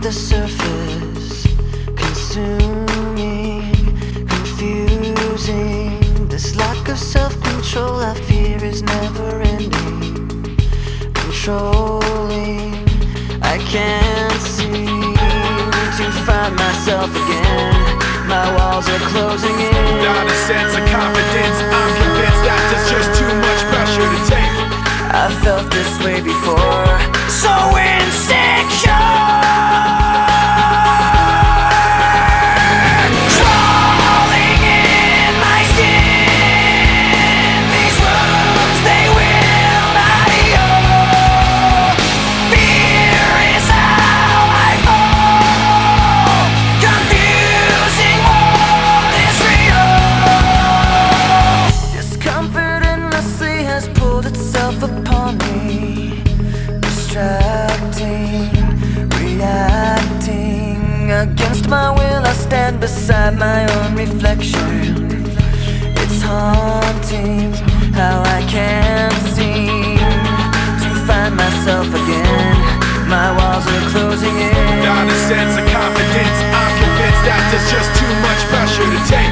the surface, consuming, confusing. This lack of self-control I fear is never ending, controlling. I can't seem to find myself again. My walls are closing in. Not a sense of confidence, I'm convinced that there's just too much pressure to take. I felt this way before, so insecure. Crawling in my skin, these wounds, they will not heal. Fear is how I fall, confusing what is real. Discomfort endlessly has pulled itself upon me, distracting, reacting. Against my will I stand beside my own reflection. It's haunting how I can't seem to find myself again. My walls are closing in. Not a sense of confidence, I'm convinced that there's just too much pressure to take.